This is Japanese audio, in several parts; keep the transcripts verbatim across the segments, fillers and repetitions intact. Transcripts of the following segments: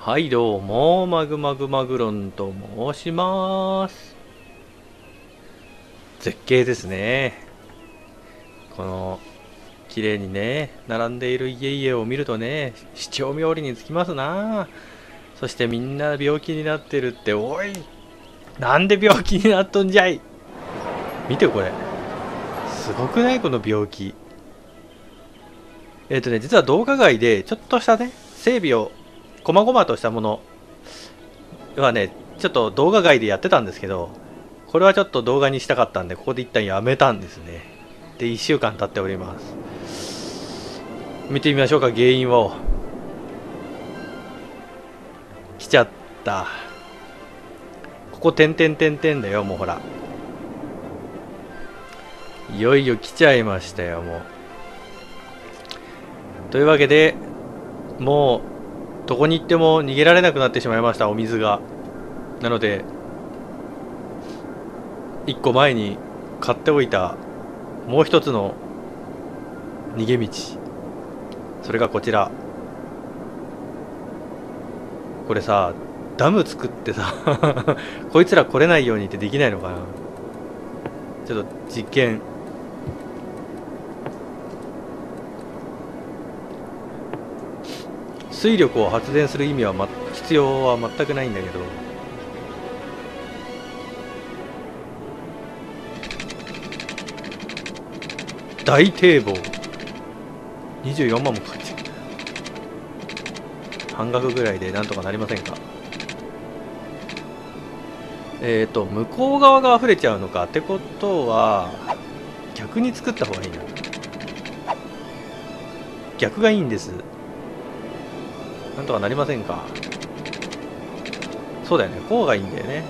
はいどうも、マグマグマグロンと申します。絶景ですね。この綺麗にね並んでいる家々を見るとね、七丁冥利につきますな。そしてみんな病気になってるって、おい、なんで病気になっとんじゃい。見てこれ、すごくない？この病気。えっ、ー、とね実は動画外でちょっとしたね整備を細々としたものはね、ちょっと動画外でやってたんですけど、これはちょっと動画にしたかったんで、ここで一旦やめたんですね。で、いっしゅうかん経っております。見てみましょうか、原因を。来ちゃった。ここ、てんてんてんてんだよ、もうほら。いよいよ来ちゃいましたよ、もう。というわけで、もう、どこに行っても逃げられなくなってしまいました、お水が。なので、いっこまえに買っておいた、もう一つの逃げ道。それがこちら。これさ、ダム作ってさこいつら来れないようにってできないのかな。ちょっと実験。水力を発電する意味は、ま、必要は全くないんだけど、大堤防にじゅうよんまんもかかっちゃう。半額ぐらいでなんとかなりませんか。えっ、ー、と向こう側が溢れちゃうのかってことは、逆に作った方がいいな。逆がいいんです。なんとかなりませんか。そうだよね、こうがいいんだよね。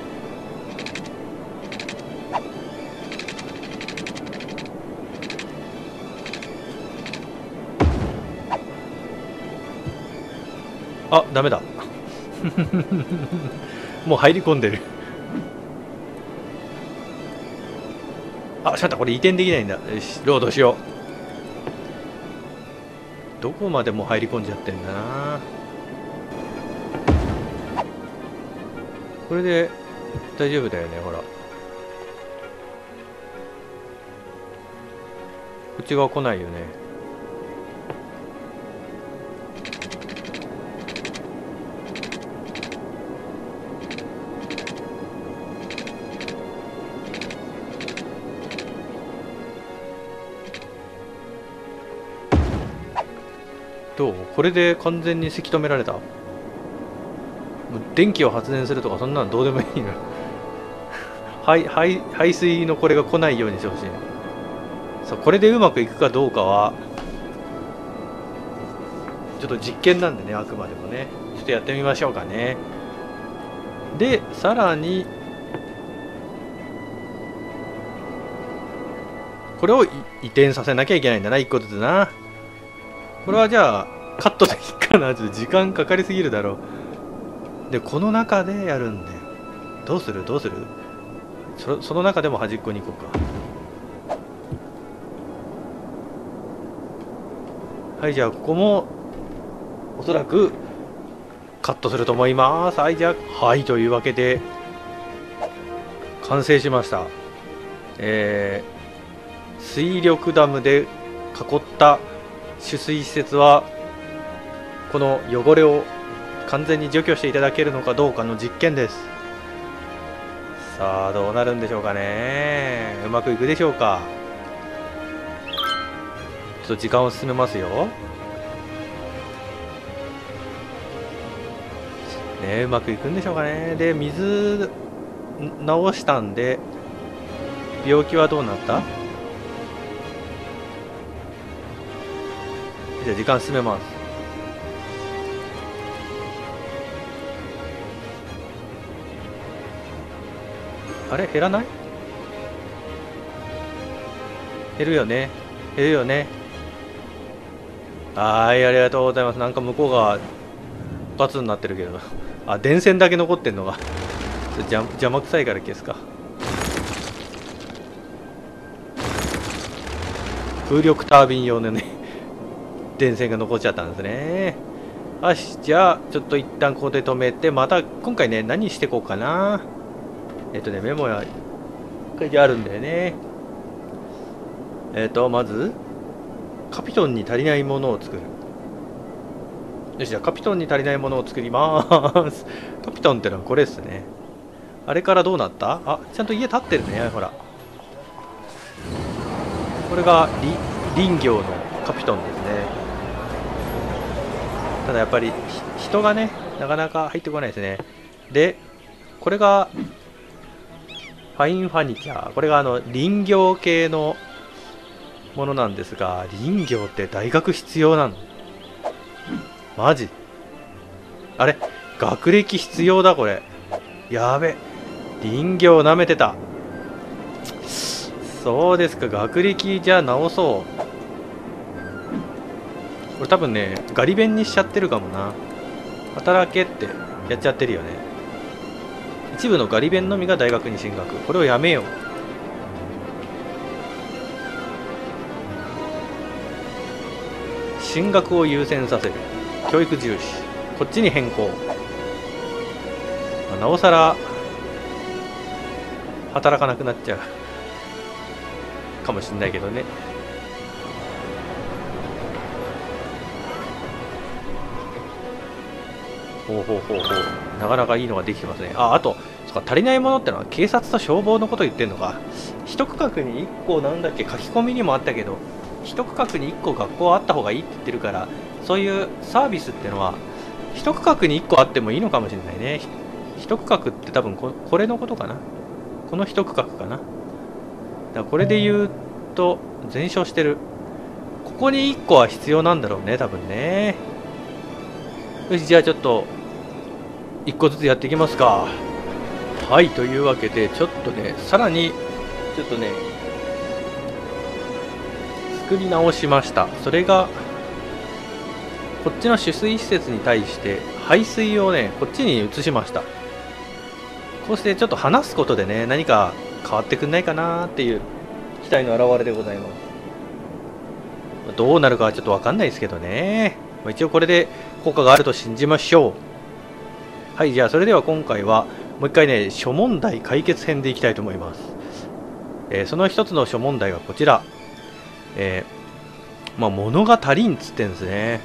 あ、ダメだもう入り込んでるあ、しまった、これ移転できないんだ。よし、ロードしよう。どこまでも入り込んじゃってんだな。これで大丈夫だよね、ほら。こっち側来ないよね。どう？これで完全にせき止められた。もう電気を発電するとかそんなのどうでもいいの排排排水のこれが来ないようにしてほしい。さあ、これでうまくいくかどうかはちょっと実験なんでね、あくまでもね。ちょっとやってみましょうかね。で、さらにこれを移転させなきゃいけないんだな、いっこずつな。これはじゃあカットでいいかな。ちょっと時間かかりすぎるだろう。で、この中でやるんだよ。どうするどうする。そ, その中でも端っこに行こうか。はい、じゃあここもおそらくカットすると思います。はい、じゃあ、はい、というわけで完成しました。えー、水力ダムで囲った取水施設はこの汚れを完全に除去していただけるのかどうかの実験です。さあ、どうなるんでしょうかね。うまくいくでしょうか。ちょっと時間を進めますよ。ね、うまくいくんでしょうかね。で、水直したんで、病気はどうなった？じゃあ時間進めます。あれ、減らない？減るよね。減るよね。はい、ありがとうございます。なんか向こうが×になってるけど。あ、電線だけ残ってんのが邪邪魔くさいから消すか。風力タービン用のね電線が残っちゃったんですね。 よし、じゃあちょっと一旦ここで止めて、また今回ね何していこうかな。えっとねメモや書いてあるんだよね。えっとまずカピトンに足りないものを作る。よし、じゃあカピトンに足りないものを作ります。カピトンってのはこれですね。あれからどうなった？あ、ちゃんと家建ってるね。ほら、これが林業のカピトンですね。ただやっぱり人がねなかなか入ってこないですね。でこれがファインファニチャー、これがあの林業系のものなんですが、林業って大学必要なの？マジ？あれ、学歴必要だこれ。やべ、林業なめてた。そうですか、学歴じゃあ直そう。これ多分ねガリ勉にしちゃってるかもな。働けってやっちゃってるよね。一部のガリ勉のみが大学に進学、これをやめよう。進学を優先させる、教育重視、こっちに変更。なおさら働かなくなっちゃうかもしんないけどね。ほうほうほうほう、なかなかいいのができてますね。あ、あとそっか、足りないものってのは警察と消防のこと言ってんのか。一区画にいっこ、なんだっけ、書き込みにもあったけど、一区画にいっこ学校あった方がいいって言ってるから、そういうサービスってのは一区画にいっこあってもいいのかもしれないね。一区画って多分 こ, これのことかな。この一区画かな。だからこれで言うと全焼してる。ここにいっこは必要なんだろうね多分ね。よし、じゃあちょっといっこずつやっていきますか。はい、というわけでちょっとねさらにちょっとね作り直しました。それがこっちの取水施設に対して排水をねこっちに移しました。こうしてちょっと話すことでね何か変わってくんないかなっていう期待の表れでございます。どうなるかはちょっと分かんないですけどね、一応これで効果があると信じましょう。はい、じゃあそれでは今回はもう一回ね諸問題解決編でいきたいと思います。えー、その一つの諸問題はこちら。えー、まあ物が足りんっつってんですね。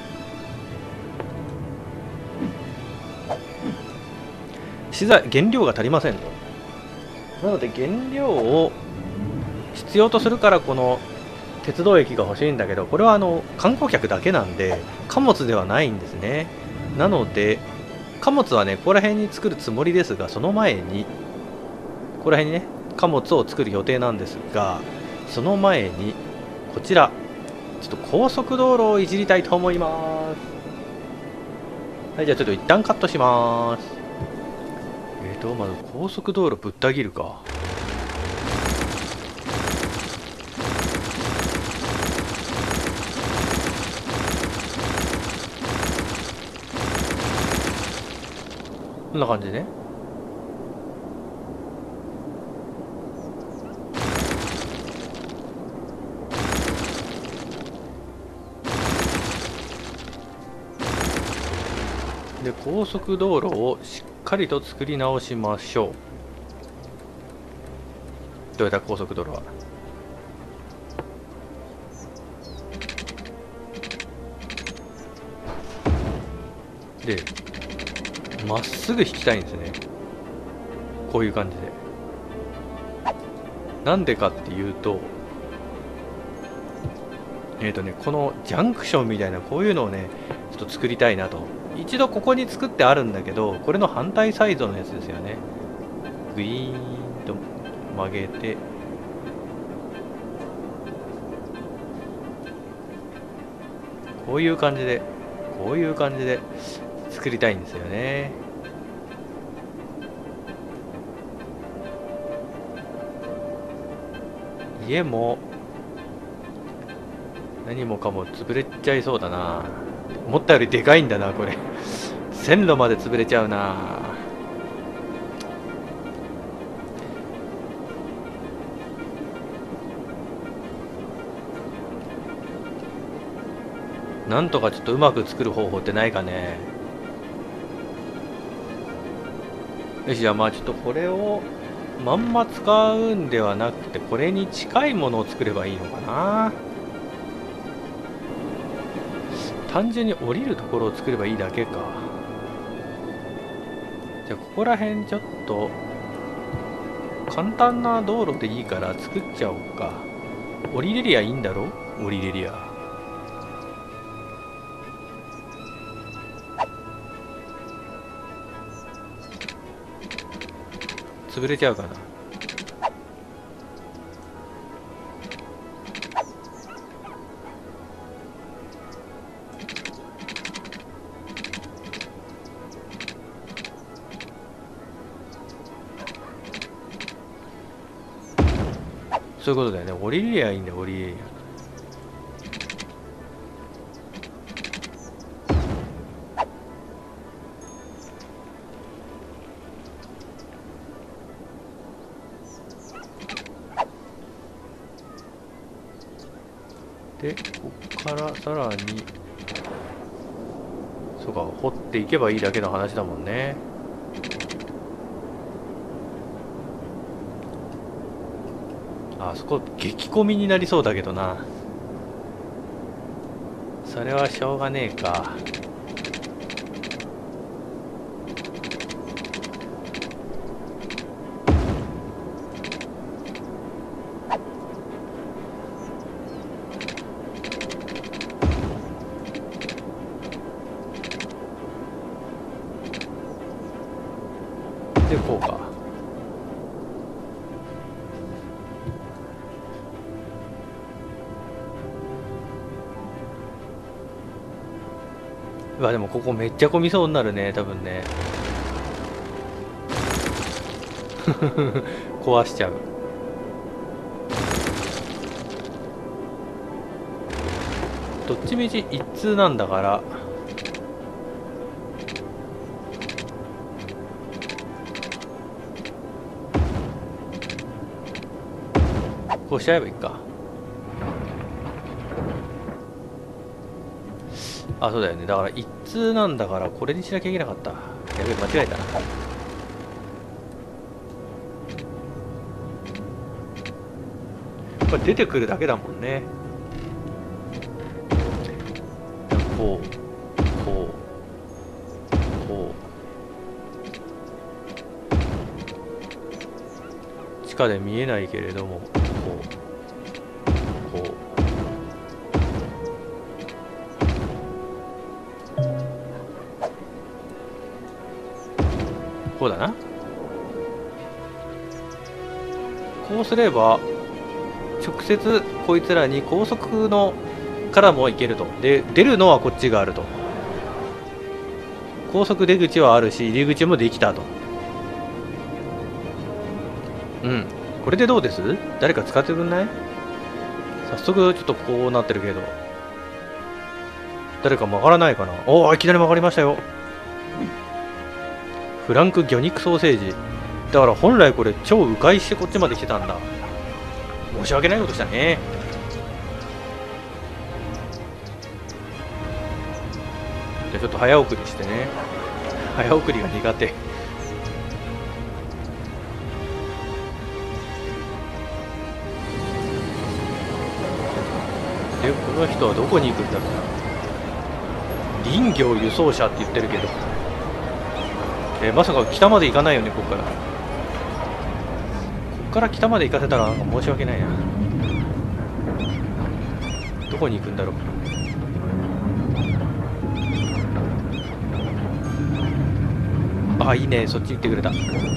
資材原料が足りませんと。なので原料を必要とするからこの鉄道駅が欲しいんだけど、これはあの観光客だけなんで貨物ではないんですね。なので貨物はねここら辺に作るつもりですが、その前にここら辺にね貨物を作る予定なんですが、その前にこちらちょっと高速道路をいじりたいと思います。はい、じゃあちょっと一旦カットします。えーとまず高速道路ぶった切るか。こんな感じね。で高速道路をしっかりと作り直しましょう。どうやった高速道路は。でまっすぐ引きたいんですね。こういう感じで。なんでかっていうとえっ、ー、とねこのジャンクションみたいなこういうのをねちょっと作りたいなと。一度ここに作ってあるんだけど、これの反対サイドのやつですよね。グイーンと曲げてこういう感じでこういう感じで作りたいんですよね。家も何もかも潰れちゃいそうだな。思ったよりでかいんだなこれ。線路まで潰れちゃうな。 なんとかちょっとうまく作る方法ってないかね。よし、じゃあまあちょっとこれをまんま使うんではなくて、これに近いものを作ればいいのかな。単純に降りるところを作ればいいだけか。じゃあここら辺ちょっと簡単な道路でいいから作っちゃおうか。降りれりゃいいんだろ。降りれりゃ。潰れちゃうかな。そういうことだよね。降りれりゃいいんだよ、降りれりゃ。で、こっからさらに、そうか、掘っていけばいいだけの話だもんね。あそこ激混みになりそうだけどな。それはしょうがねえか。でこうか。うわ、でもここめっちゃ混みそうになるね、多分ね。壊しちゃう。どっちみち一通なんだから。こうしちゃえばいいか。あ、そうだよね。だから一通なんだからこれにしなきゃいけなかった。やべえ、間違えたな。これ出てくるだけだもんね。こうこうこう、地下で見えないけれども、こうこうこうだな。こうすれば直接こいつらに高速のからも行けると。で出るのはこっちがあると。高速出口はあるし入り口もできたと。うん、これでどうです？誰か使ってくんない？早速ちょっとこうなってるけど、誰か曲がらないかな。おお、いきなり曲がりましたよ。フランク魚肉ソーセージだから、本来これ超迂回してこっちまで来てたんだ。申し訳ないことしたね。じゃあちょっと早送りしてね。早送りが苦手。でこの人はどこに行くんだろうな。林業輸送車って言ってるけど、えー、まさか北まで行かないよね。ここからここから北まで行かせたらなんか申し訳ないな。どこに行くんだろう。あ、いいね、そっち行ってくれた。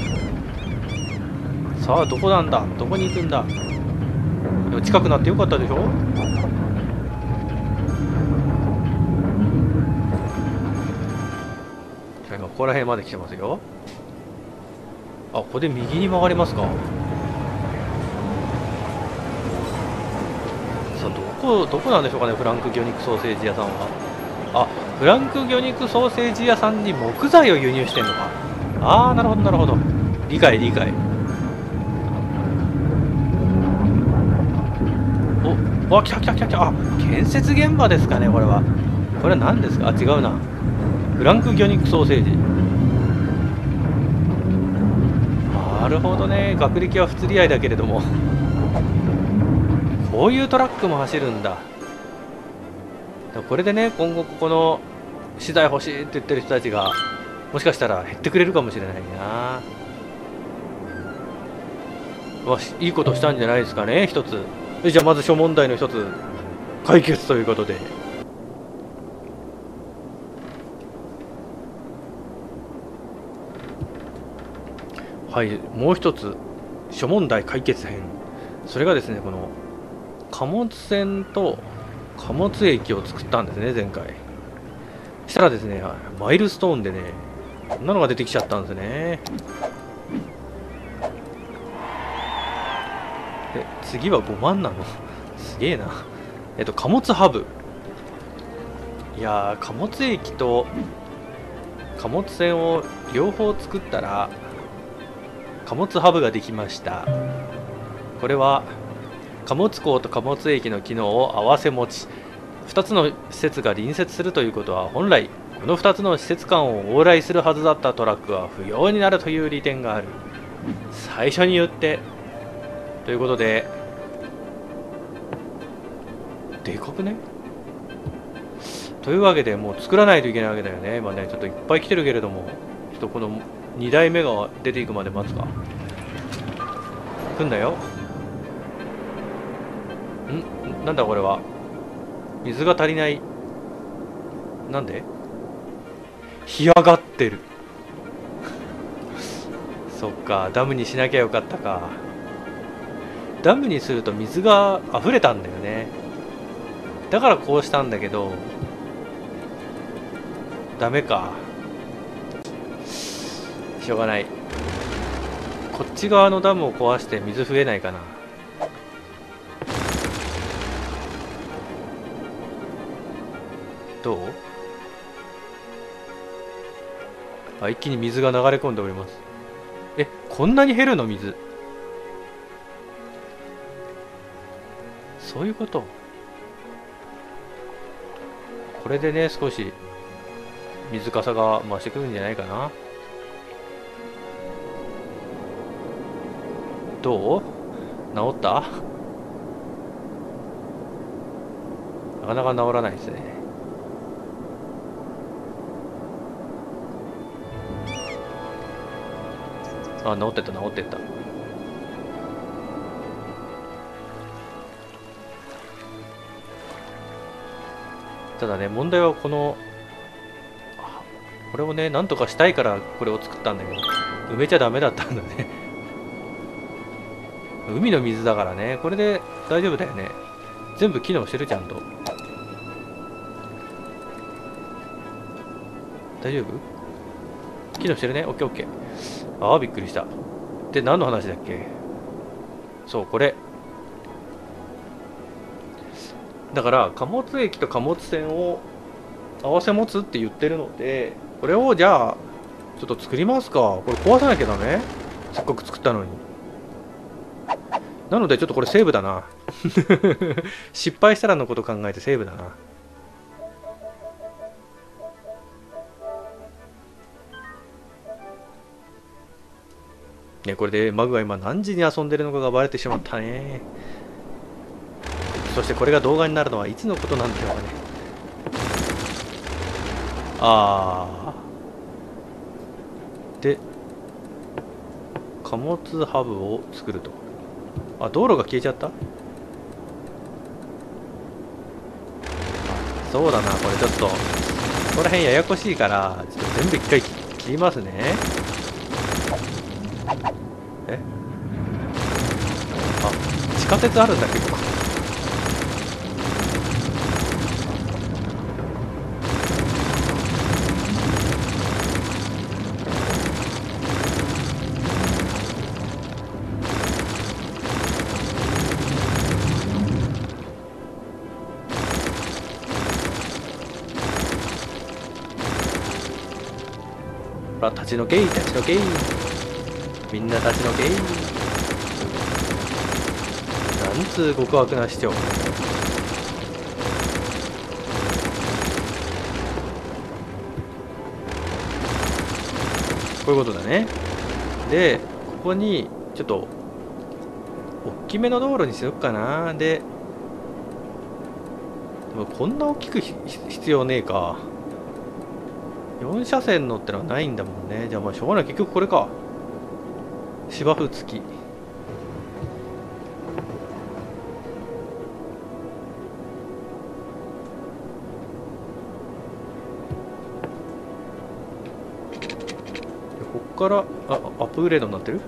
さあどこなんだ、どこに行くんだ。でも近くなってよかったでしょ。じゃあ今ここら辺まで来てますよ。あ、ここで右に曲がりますか。さあどこどこなんでしょうかね、フランク魚肉ソーセージ屋さんは。あ、フランク魚肉ソーセージ屋さんに木材を輸入してんのか。ああ、なるほどなるほど、理解理解。お、あ、来た来た来た来た。あ、建設現場ですかね、これは。 これは何ですか？あ、違うな。フランク魚肉ソーセージ。なるほどね。学歴は不釣り合いだけれどもこういうトラックも走るんだ。これでね、今後ここの資材欲しいって言ってる人たちがもしかしたら減ってくれるかもしれないな。わし、いいことしたんじゃないですかね、一つ。じゃあまず諸問題の一つ解決ということで。はい、もう一つ諸問題解決編。それがですね、この貨物船と貨物駅を作ったんですね、前回。したらですね、マイルストーンでね、こんなのが出てきちゃったんですね。で、次はごまんなのすげえな。えっと、貨物ハブ。いやー、貨物駅と貨物船を両方作ったら、貨物ハブができました。これは、貨物港と貨物駅の機能を併せ持ち、ふたつの施設が隣接するということは、本来、このふたつの施設間を往来するはずだったトラックは不要になるという利点がある。最初に言って、ということで、でかくね？というわけで、もう作らないといけないわけだよね。今ね、ちょっといっぱい来てるけれども、ちょっとこのにだいめが出ていくまで待つか。来んなよ。ん？なんだこれは。水が足りない。なんで？干上がってる。そっか、ダムにしなきゃよかったか。ダムにすると水が溢れたんだよね。だからこうしたんだけど、ダメか。しょうがない。こっち側のダムを壊して水増えないかな。どう？あ、一気に水が流れ込んでおります。え、こんなに減るの？水。そういうこと。これでね、少し水かさが増してくるんじゃないかな。どう？治った？なかなか治らないですね。あ、治ってった治ってった。ただね、問題はこのこれをね、なんとかしたいからこれを作ったんだけど、埋めちゃダメだったんだね。海の水だからね、これで大丈夫だよね。全部機能してる、ちゃんと。大丈夫？機能してるね。オッケーオッケー。ああ、びっくりした。で、何の話だっけ？そう、これ。だから、貨物駅と貨物船を合わせ持つって言ってるので、これをじゃあ、ちょっと作りますか。これ壊さなきゃダメ？せっかく作ったのに。なので、ちょっとこれセーブだな。失敗したらのこと考えてセーブだな。ね、これでマグが今何時に遊んでるのかがバレてしまったね。そしてこれが動画になるのはいつのことなんでしょうかね。あー。で、貨物ハブを作ると。あ、道路が消えちゃった？そうだな、これちょっと、ここら辺ややこしいから、ちょっと全部一回切りますね。え？あ、地下鉄あるんだけど。ほら、立ち退けい、立ち退けい。みんな立ち退けい。なんつう極悪な市長。 こういうことだね。でここにちょっと大きめの道路にしよっかな。ででもこんな大きく必要ねえか。よん車線のってのはないんだもんね。じゃあまあしょうがない。結局これか。芝生付き。こっからあアップグレードになってる。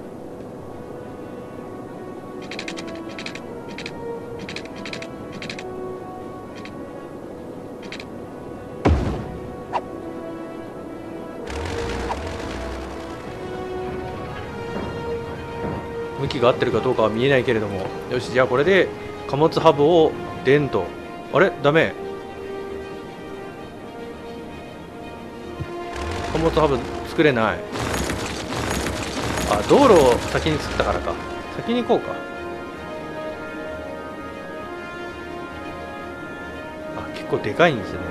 向きが合ってるかどうかは見えないけれども、よし、じゃあこれで貨物ハブをデンと。あれダメ。貨物ハブ作れない。あ、道路を先に作ったからか。先に行こうか。あ、結構でかいんですね。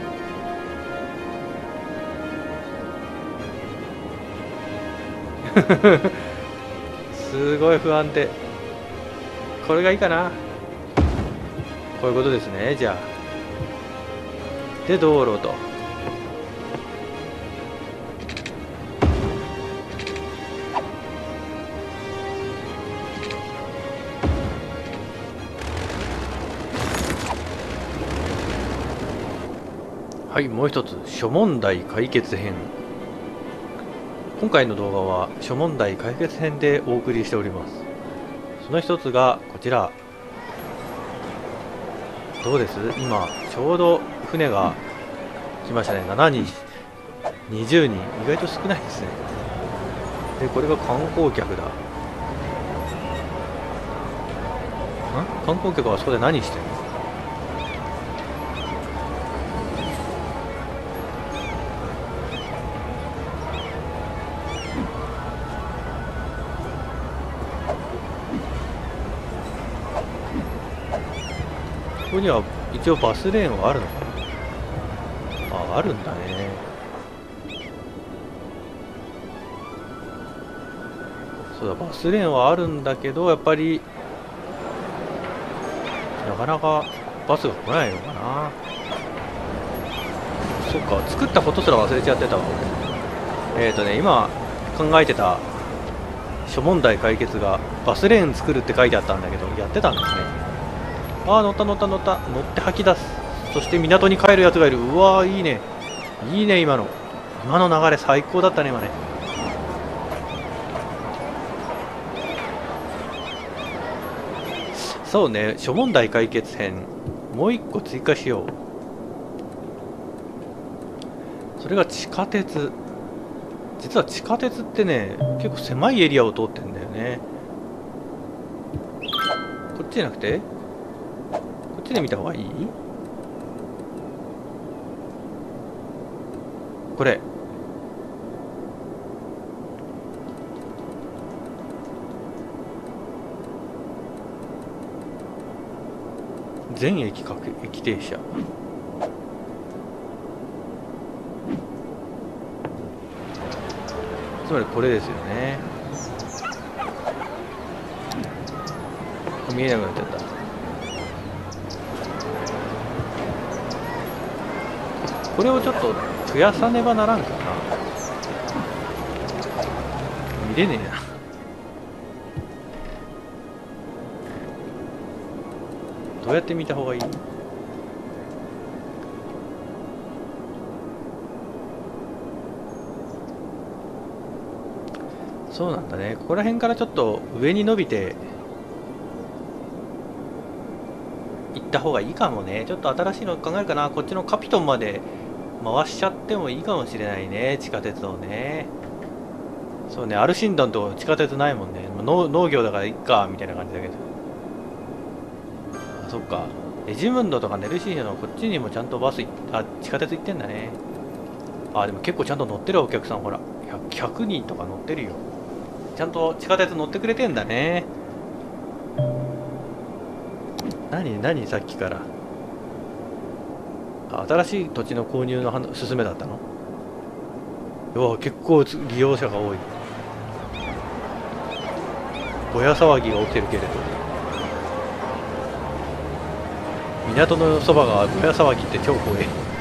すごい不安定。これがいいかな。こういうことですね。じゃあで道路と。はい、もう一つ諸問題解決編。今回の動画は諸問題解決編でお送りしております。その一つがこちら。どうです？今ちょうど船が来ましたね。しちにん、にじゅうにん、意外と少ないですね。でこれが観光客だ。ん観光客はそこで何してるの？ここには一応バスレーンはあるのかな。あ、あるんだね。そうだ、バスレーンはあるんだけど、やっぱりなかなかバスが来ないのかな。そっか、作ったことすら忘れちゃってたわ。えっとね、今考えてた諸問題解決がバスレーン作るって書いてあったんだけど、やってたんですね。ああ、乗った乗った乗った。乗って吐き出す。そして港に帰るやつがいる。うわー、いいね。いいね、今の。今の流れ最高だったね、今ね。そうね、諸問題解決編。もう一個追加しよう。それが地下鉄。実は地下鉄ってね、結構狭いエリアを通ってんだよね。こっちじゃなくてこっちで見た方がいい？これ。全駅各駅停車。つまりこれですよね。見えなくなっちゃった。これをちょっと増やさねばならんかな。見れねえな。どうやって見た方がいい？そうなんだね。ここら辺からちょっと上に伸びて行った方がいいかもね。ちょっと新しいの考えるかな。こっちのカピトンまで回しちゃってもいいかもしれないね。地下鉄をね。そうね、アルシンドンと地下鉄ないもんね。農農業だからいっかみたいな感じだけど。あ、そっか。エジムンドとかネルシーニョのこっちにもちゃんとバスいあ地下鉄行ってんだね。あ、でも結構ちゃんと乗ってるお客さん。ほらひゃくにんとか乗ってるよ。ちゃんと地下鉄乗ってくれてんだね。何何さっきから新しい土地の購入の勧めだったの？ うわ結構利用者が多い。ぼや騒ぎが起きてるけれど、港のそばがぼや騒ぎって超怖い。